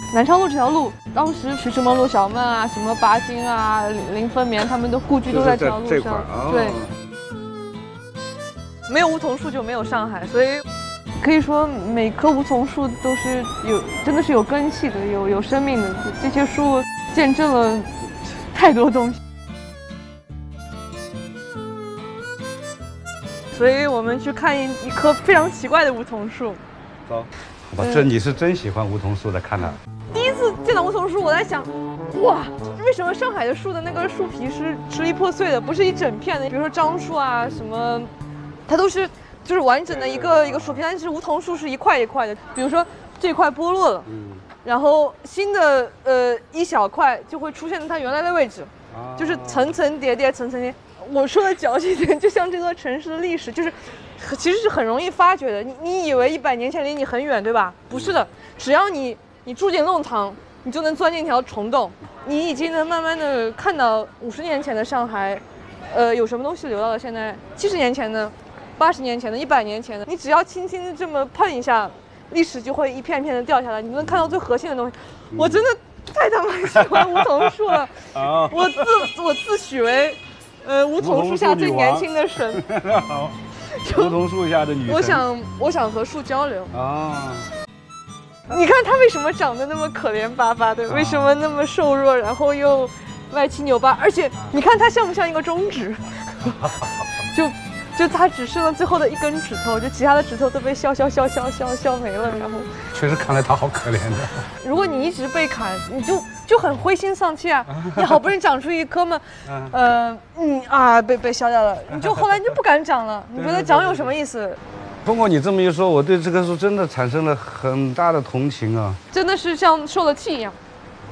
南昌路这条路，当时徐志摩、陆小曼啊，什么巴金啊、林风眠他们的故居都在这条路上。对，没有梧桐树就没有上海，所以可以说每棵梧桐树都是真的是有根系的，有生命的。这些树见证了太多东西。所以我们去看一棵非常奇怪的梧桐树。 走，好吧，这你是真喜欢梧桐树的，看来。 第一次见到梧桐树，我在想，哇，为什么上海的树的那个树皮是支离破碎的，不是一整片的？比如说樟树啊什么，它都是就是完整的一个树皮，但是梧桐树是一块一块的。比如说这块剥落了，然后新的一小块就会出现在它原来的位置，就是层层叠叠，层层叠。我说的矫情点，就像这座城市的历史，就是其实是很容易发掘的。你以为100年前离你很远，对吧？不是的，只要你住进弄堂，你就能钻进一条虫洞。你已经能慢慢的看到50年前的上海，有什么东西留到了现在，70年前的、80年前的、100年前的。你只要轻轻的这么碰一下，历史就会一片片的掉下来，你能看到最核心的东西。我真的太他妈喜欢梧桐树了，我自诩为。梧桐树下最年轻的神， 梧桐树下的女神。 我想和树交流啊！你看它为什么长得那么可怜巴巴的？为什么那么瘦弱，然后又歪七扭八？而且你看它像不像一个中指？就它只剩了最后的一根指头，就其他的指头都被削没了。然后确实看来它好可怜的。 如果你一直被砍，你就很灰心丧气啊！你好不容易长出一棵嘛，被削掉了，后来你就不敢长了。你觉得长有什么意思？ 通过你这么一说，我对这棵树真的产生了很大的同情啊！ 真的是像受了气一样。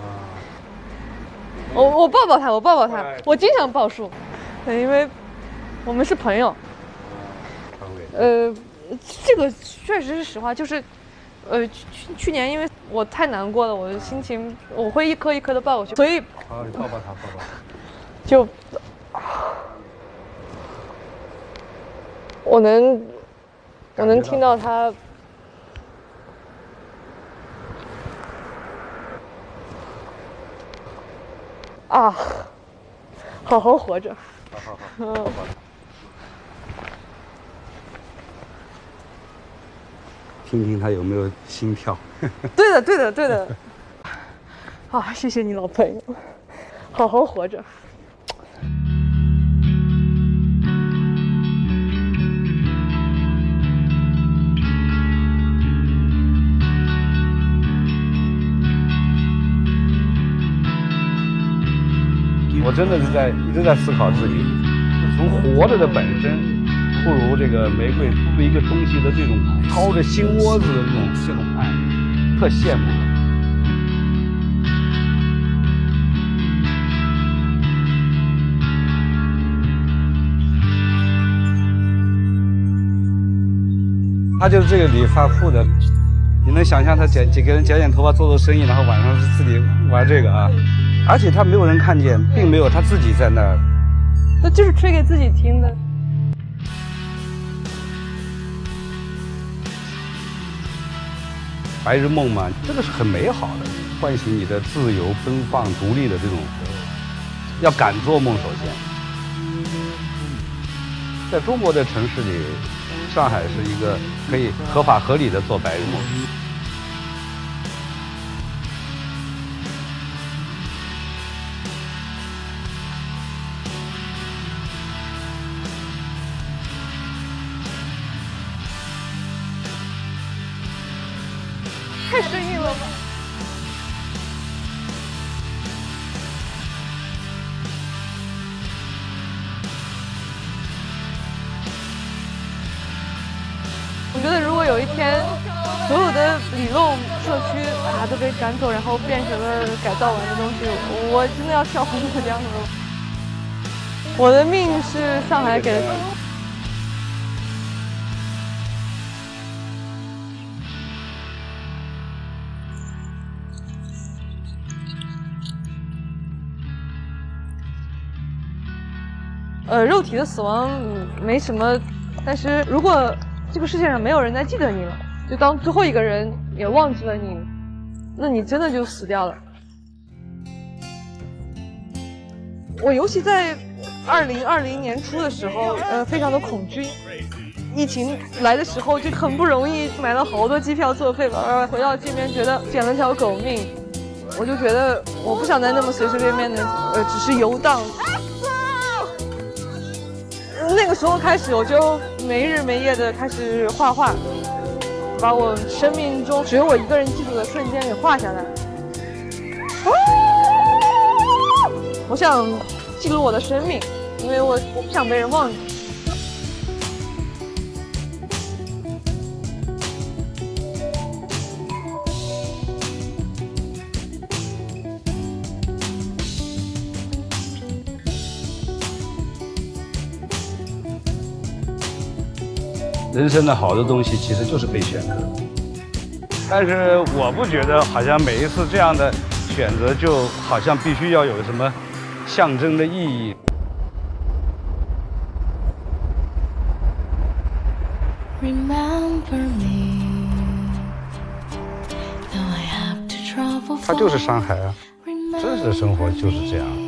我抱抱它，我经常抱树，因为我们是朋友。这个确实是实话，就是去年因为我太难过了，我的心情我会一颗一颗的抱过去，所以你抱抱它， 就我能听到它啊，好好活着，好。 听听他有没有心跳。 对的。啊，谢谢你老朋友，好好活着。 我真的是一直在思考自己，从活着的本身。不如这个玫瑰对一个东西的这种掏着心窝子的这种爱，特羡慕。他就是这个理发铺的，你能想象他给人剪头发做生意，然后晚上是自己玩这个啊？而且他没有人看见，并没有他自己在那儿， 那就是吹给自己听的。 白日梦嘛，这个是很美好的，唤醒你的自由、奔放、独立的这种，要敢做梦。首先，在中国的城市里，上海是一个可以合法合理的做白日梦。 太生硬了吧！我觉得如果有一天，所有的里弄社区都被赶走，然后变成了改造完的东西，我真的要跳红河江了。我的命是上海给的。肉体的死亡没什么，但是如果这个世界上没有人再记得你了，就当最后一个人也忘记了你， 那你真的就死掉了。我尤其在2020年初的时候，非常的恐惧。疫情来的时候就很不容易买了好多机票作废了，回到这边觉得捡了条狗命，我就觉得我不想再那么随随便便的只是游荡。那个时候开始，我就没日没夜的开始画画，把我生命中只有我一个人记住的瞬间给画下来。我想记录我的生命，因为我不想被人忘记。 人生的好的东西其实就是被选择，但是我不觉得好像每一次这样的选择就好像必须要有什么象征的意义。它就是上海啊，真实的生活就是这样。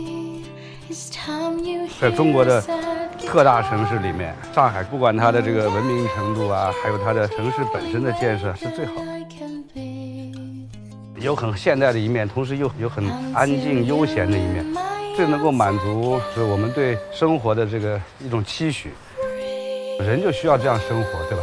在中国的特大城市里面，上海不管它的这个文明程度啊，还有它的城市本身的建设是最好的，有很现代的一面，同时又有很安静悠闲的一面，最能够满足是我们对生活的这个一种期许。人就需要这样生活，对吧？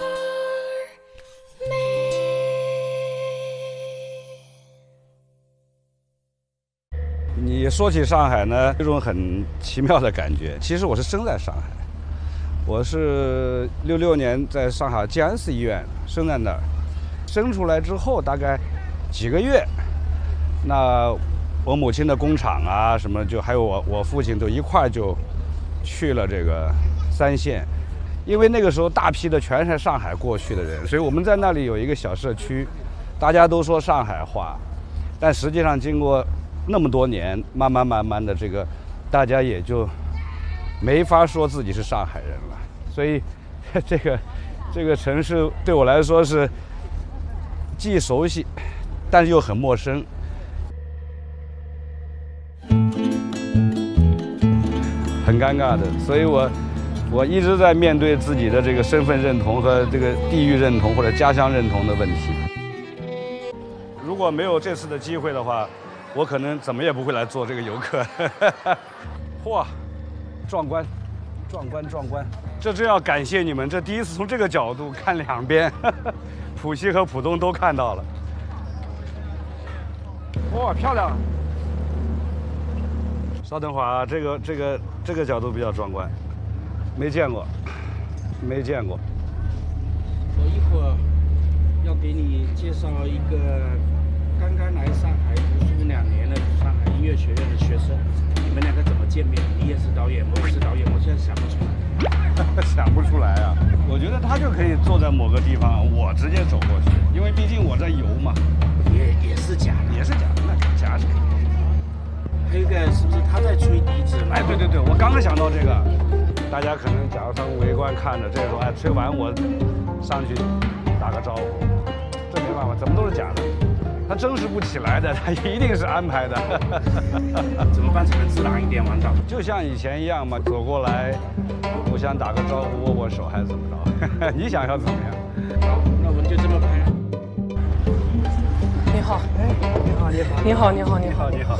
你说起上海呢，有种很奇妙的感觉。其实我是生在上海，我是66年在上海静安寺医院生在那儿，生出来之后大概几个月，那我母亲的工厂啊什么，就还有我父亲都一块就去了这个3线，因为那个时候大批的全是上海过去的人，所以我们在那里有一个小社区，大家都说上海话，但实际上经过那么多年，慢慢的，这个大家也就没法说自己是上海人了。所以，这个城市对我来说是既熟悉，但是又很陌生。很尴尬的，所以我一直在面对自己的这个身份认同和这个地域认同或者家乡认同的问题。如果没有这次的机会的话，我可能怎么也不会来做这个游客。嚯，壮观，壮观，壮观！这真要感谢你们，这第一次从这个角度看两边，浦西和浦东都看到了。哇，漂亮！稍等会儿啊，这个角度比较壮观，没见过，没见过。 我一会儿要给你介绍一个刚刚来上海读书2年的上海音乐学院的学生，你们2个怎么见面？你也是导演，我也是导演，我现在想不出来。 想不出来啊！我觉得他就可以坐在某个地方，我直接走过去，因为毕竟我在游嘛。 也是假的， 也是假的，那假是可以。 还有一个是不是他在吹笛子？ 哎，对对对，我刚刚想到这个，大家可能假如说围观看着，这时候哎吹完我上去打个招呼，这没办法，怎么都是假的，他真实不起来的，他一定是安排的。 怎么办才能自然一点玩到？ 就像以前一样嘛，走过来互相打个招呼，握握手还是怎么着？你想要怎么样？ 好，那我们就这么拍。 你好， 哎，你好，你好， 你好，你好，你好， 你好。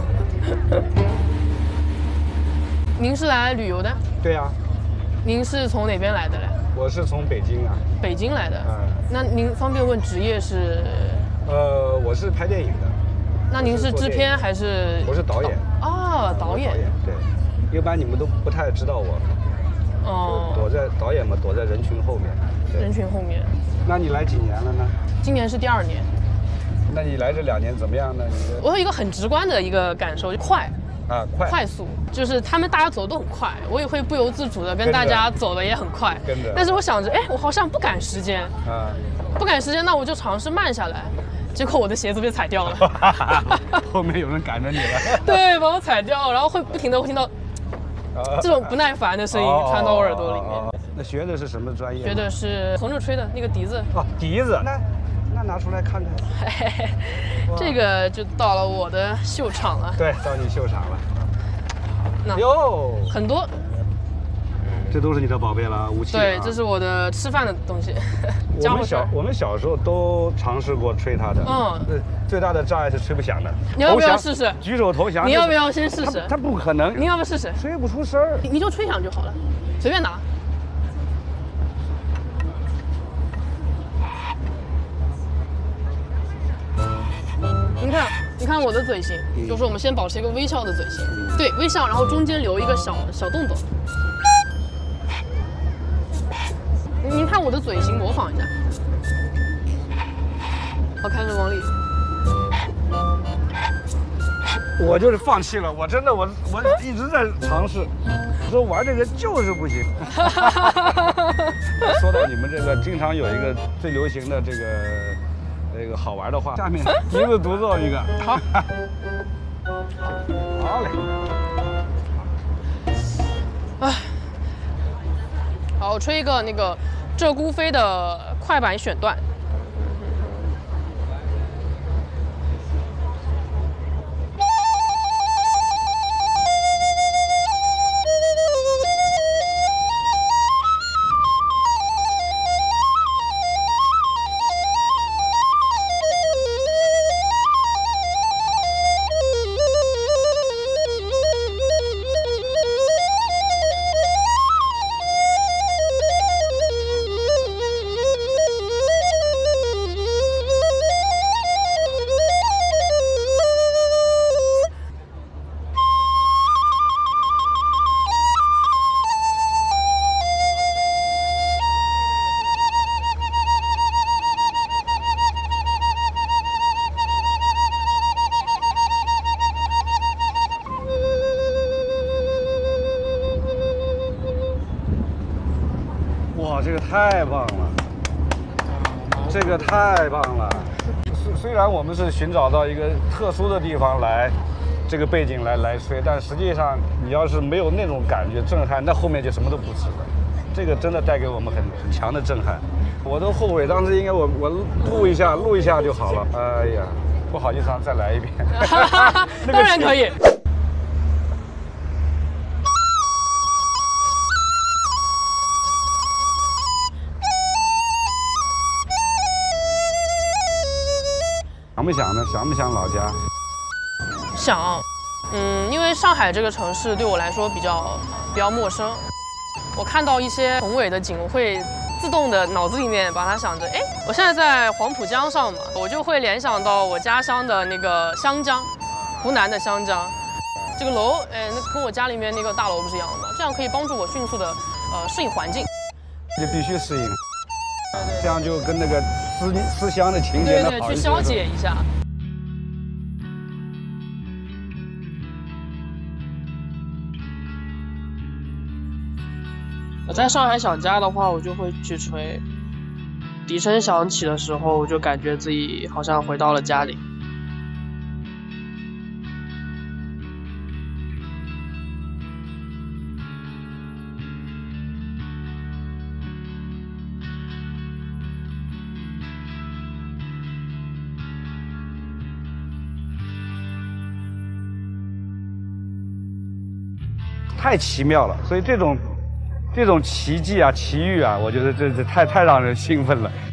您是来旅游的？ 对呀， 您是从哪边来的嘞？ 我是从北京啊。 北京来的。那您方便问职业是？ 我是拍电影的。 那您是制片还是？ 我是导演。 哦，导演。 对，一般你们都不太知道我。 哦。 躲在导演嘛，躲在人群后面。 人群后面。 那你来几年了呢？ 今年是第2年。 那你来这2年怎么样呢？ 我有一个很直观的一个感受，就快。 啊， 快速，就是大家走都很快，我也会不由自主的跟大家走的也很快。 跟着。 但是我想着，哎，我好像不赶时间。啊。不赶时间，那我就尝试慢下来。结果我的鞋子被踩掉了。 后面有人赶着你了。 对，把我踩掉，然后会不停的会听到这种不耐烦的声音传到我耳朵里面。 那学的是什么专业？ 学的是横着吹的那个笛子。 哦，笛子。那拿出来看看。 嘿嘿，这个就到了我的秀场了。 对，到你秀场了。 那哟， 很多。 这都是你的宝贝了，武器、啊。 对，这是我的吃饭的东西。 我们小时候都尝试过吹它的。最大的障碍是吹不响的。 你要不要试试？ 举手投降。 你要不要先试试？ 它不可能。 你要不要试试？ 吹不出声儿。 你就吹响就好了，随便拿。你看我的嘴型，就是我们先保持一个微笑的嘴型，对，微笑，然后中间留一个小洞洞。您看我的嘴型，模仿一下。好，开始往里。 我就是放弃了，我真的我一直在尝试，说玩这个就是不行。说到你们这个，经常有一个最流行的这个好玩的话，下面一个独奏一个。好，好嘞。 哎，好，我吹一个那个鹧鸪飞的快板选段。 哇，这个太棒了，这个太棒了。虽然我们是寻找到一个特殊的地方来，这个背景来吹，但实际上你要是没有那种感觉震撼，那后面就什么都不是了。这个真的带给我们很强的震撼。我都后悔当时应该我录一下就好了。哎呀，不好意思啊，再来一遍。 当然可以。 想不想呢？想不想老家？ 想，因为上海这个城市对我来说比较陌生。我看到一些宏伟的景，我会自动的脑子里面把它想着，哎，我现在在黄浦江上嘛，我就会联想到我家乡的那个湘江，湖南的湘江。这个楼，那跟我家里面那个大楼不是一样的吗？这样可以帮助我迅速的适应环境。 就必须适应，这样就跟那个思乡的情节对，去消解一下。我在上海想家的话，我就会去吹。笛声响起的时候，我就感觉自己好像回到了家里。 太奇妙了，所以这种奇迹啊、奇遇啊，我觉得这太让人兴奋了。